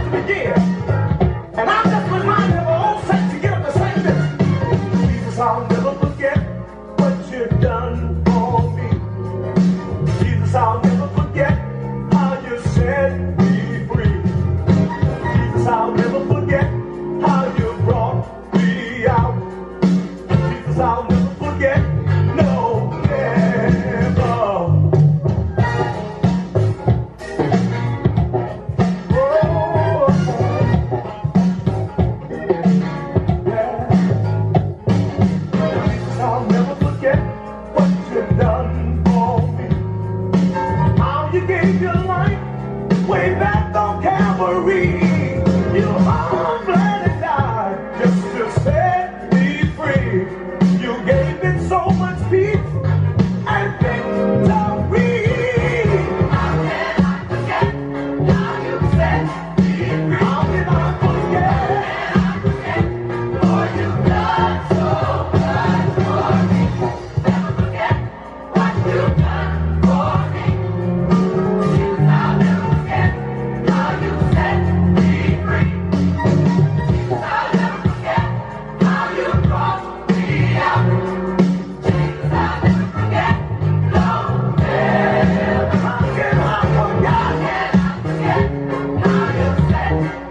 to begin. And I'm just reminded of our old saints to get up to say this. Jesus, I'll never forget what you've done for me. Jesus, I'll never forget how you set me free. Jesus, I'll never forget how you brought me out. Jesus, I'll never forget. No, never. Oh, yeah. Jesus, I'll never forget what you've done for me. How you gave your life way back on Calvary. You bled and died just to set me free. You gave me so much peace and victory. How can I forget how you set me free? How can I forget? For you've done so much for me. Never forget what you've done for me. Jesus, I'll never forget how you set me free. Jesus, I'll never forget how you brought me out. Jesus, I'll never forget. No, never. How can I forget? How you set